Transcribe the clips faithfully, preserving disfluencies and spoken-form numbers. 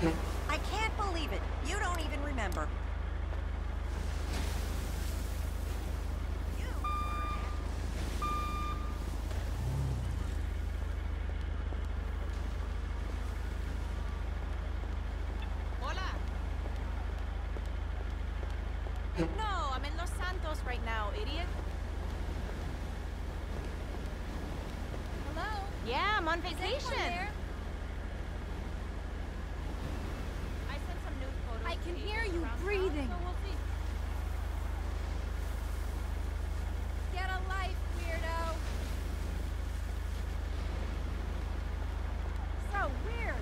I can't believe it. You don't even remember. No, I'm in Los Santos right now, idiot. Hello? Yeah, I'm on Is anyone vacation. there? I sent some nude photos. I can to hear people you around town, breathing. so we'll see. Get a life, weirdo. So weird.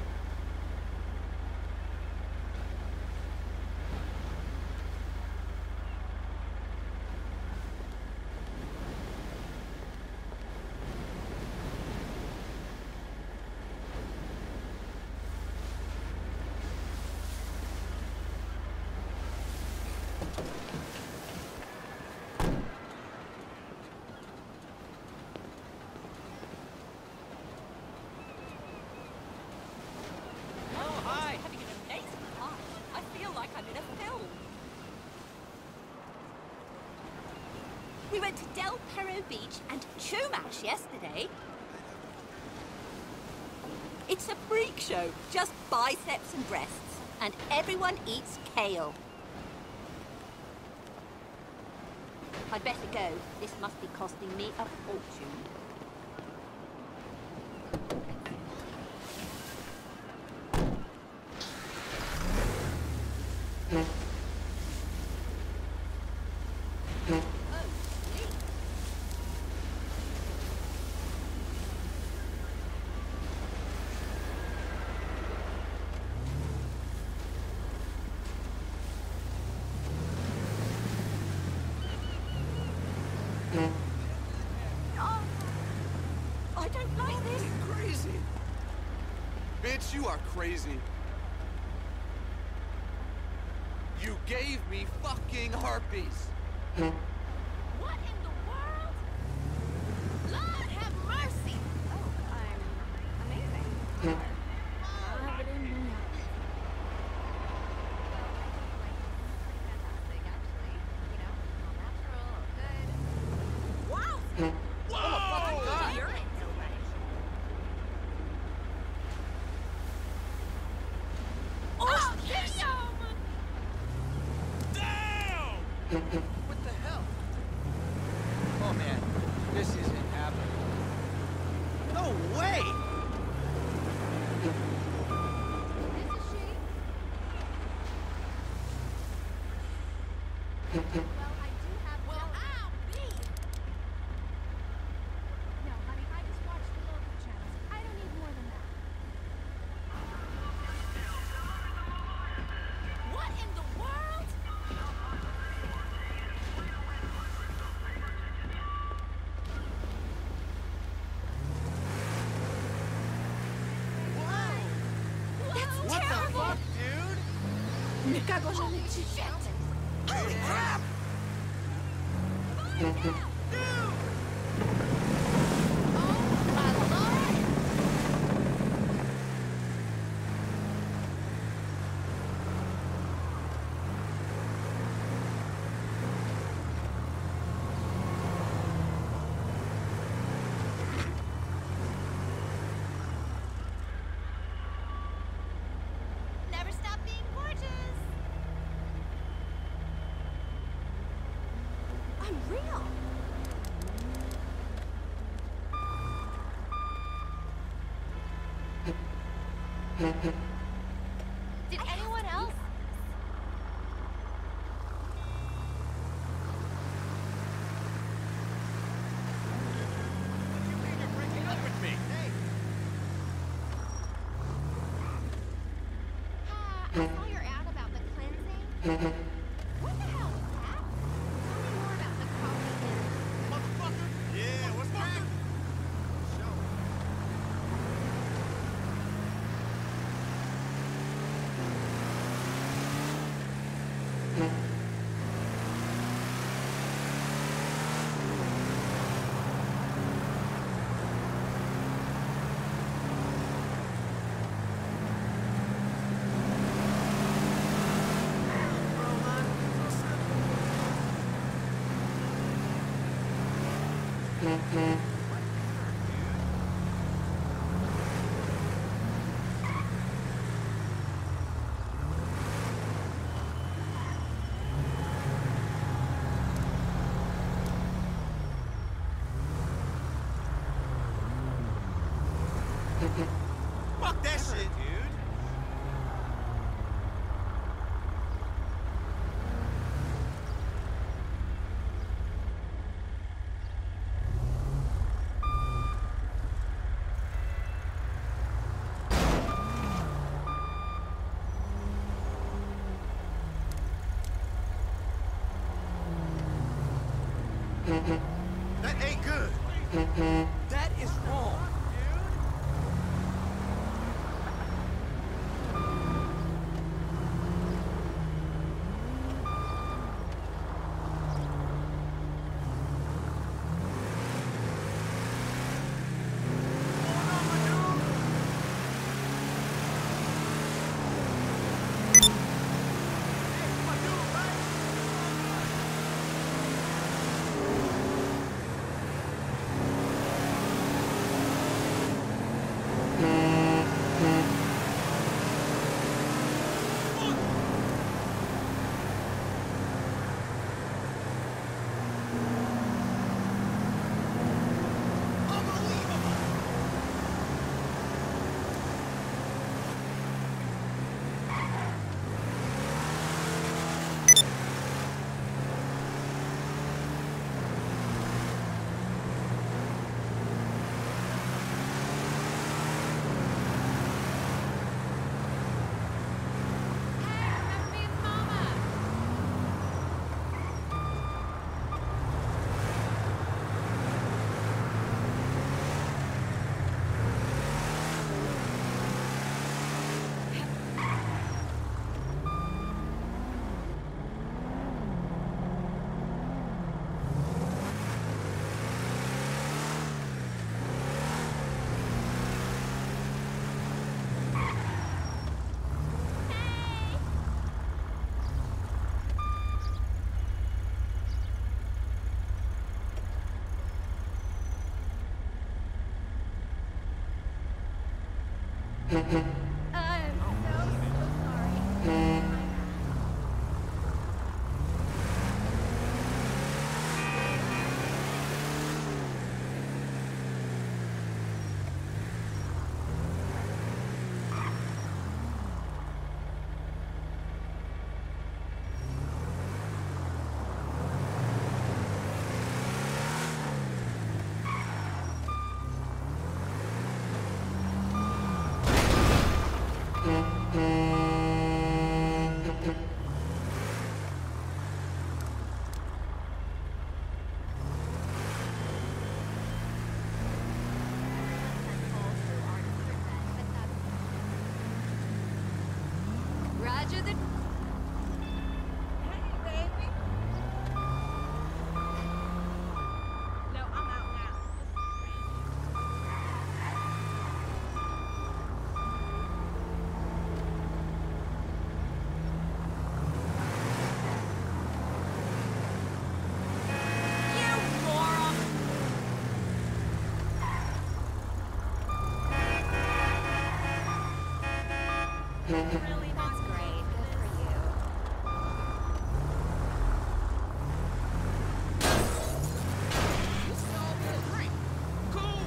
Oh, hi! Having an amazing time. I feel like I'm in a film. We went to Del Perro Beach and Chumash yesterday. It's a freak show, just biceps and breasts, and everyone eats kale. I'd better go. This must be costing me a fortune. I don't like this. Crazy! Bitch, you are crazy. You gave me fucking herpes. What in the world? Lord have mercy! Oh, I'm amazing. Love it in me. Fantastic, actually. You know, all natural, all good. Wow! Whoa! God. You're it. Oh, damn! Damn! What the hell? Oh man, this isn't happening. No way! This is she. Well, I do have. Well, ow, me! No, honey, I just watched the local channels. I don't need more than that. What in the world? Whoa! What the fuck, dude? Me cago en la leche. Holy crap! Oh, my lord! Never stop being gorgeous. I'm real. Did anyone else? You're breaking up with me. Hey! Ah, I saw your ad about the cleansing. What the hell was that? Tell me more about the coffee and... Motherfucker! Yeah, what's that? Show. Fuck that shit, dude. That ain't good. That is wrong. I'm so, so sorry. Roger the... Hey, baby. No, I'm out now. You moron! Really, That's great. Good for you. Cool.